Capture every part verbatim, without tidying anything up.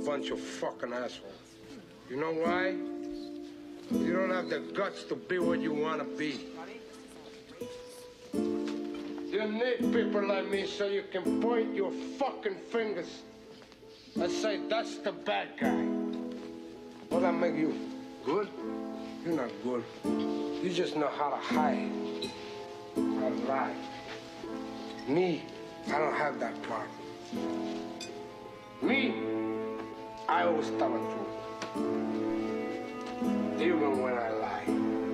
bunch of fucking assholes. You know why? You don't have the guts to be what you want to be. You need people like me so you can point your fucking fingers and say, that's the bad guy. Will that make you good? You're not good. You just know how to hide, how to lie. Me, I don't have that problem. Me, I always tell the truth, even when I lie.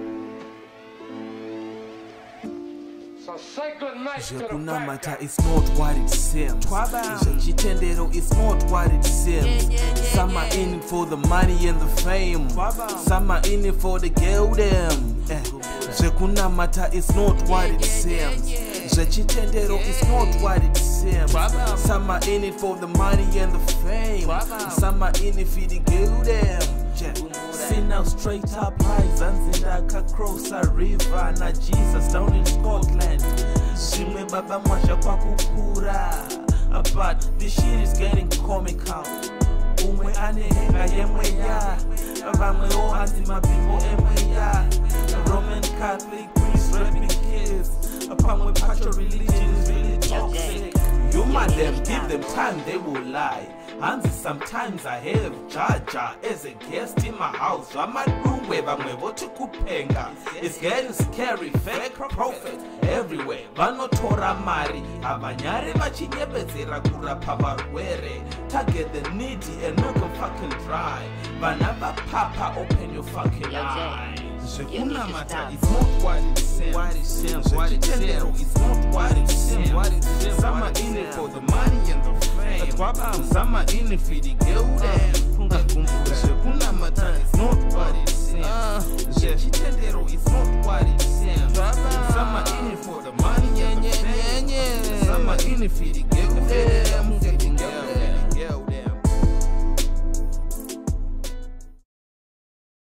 So say good night to the bad guy. It's not what it seems. Zvekunamata is not what it seems. Some are in it for the money and the fame. Some are in it for the girl them. Zvekunamata is not what it seems. Zvekunamata is not what it seems. Some are in it for the money and the fame. Some are in it for the girl them. See now straight up highs and Zindaka cross a river na Jesus down in Scotland. Shime baba mwasha kwa kukura. But this shit is getting comical. Umwe anehenga yemwe ya. Vamwe ohanzi mabimbo emwe ya. Roman Catholic priest rapping kids. Pamwe pacho religion is really toxic. You man them, give them time, they will lie. And sometimes I have Jaja as a guest in my house. I'm at room where I'm able to kupenga. It's getting scary, fake prophet everywhere. Bano tora mari, abanyare machinyebezera kurapa barwere. Target the needy and make them fucking dry. Banaba papa, open your fucking eyes. Zvekunamata is not what it seems. What it seems, what it seems. It's not what it seems. What it seems. Some are in it for the money and the fame. Some are in it for the girl them. Zvekunamata is not what it seems. Zvekunamata is not what it seems. Some are in it for the money and the fame. Some are in it for the girl them.